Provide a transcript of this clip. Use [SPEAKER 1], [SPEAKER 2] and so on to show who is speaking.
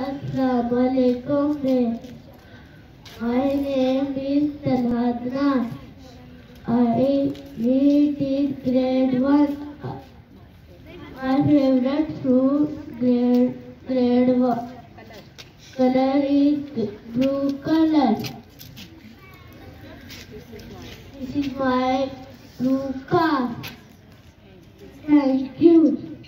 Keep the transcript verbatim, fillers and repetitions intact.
[SPEAKER 1] Assalamualaikum. My name is Tanhadna. I read in grade one. My favorite fruit grade grade one color is blue color. This is my blue car. Thank you.